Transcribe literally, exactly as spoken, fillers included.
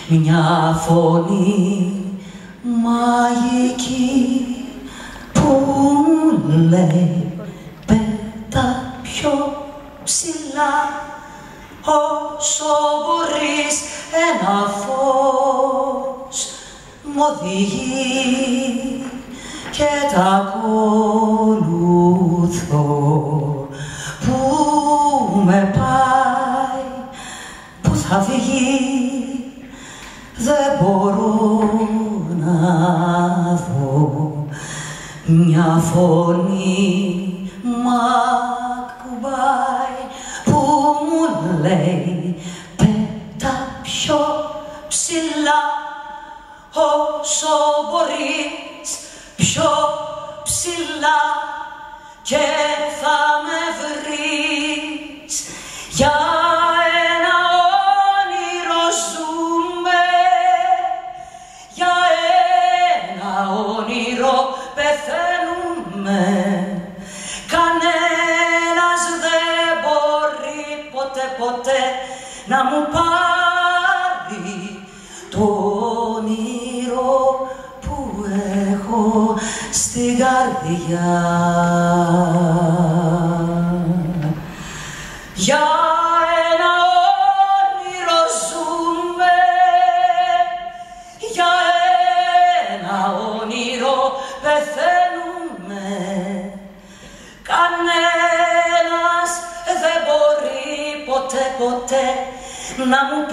μια φωνή μαγική που μου λέει πέτα πιο ψηλά όσο μπορείς, ένα φως μ' οδηγεί και τ' ακολουθώ, που με πάει, που θα βγει, δεν μπορώ να δω. Μια φωνή μ' ακουμπάει που μου λέει πέτα πιο ψηλά όσο μπορείς, πιο ψηλά και θα με βρεις. Για ένα όνειρο ζούμε, για ένα όνειρο πεθαίνουμε. Κανένας δεν μπορεί ποτέ ποτέ να μου πάρει το όνειρο που έχω στην καρδιά. Για ένα όνειρο ζούμε, για ένα όνειρο πεθαίνουμε. Κανένας δεν μπορεί ποτέ ποτέ να μου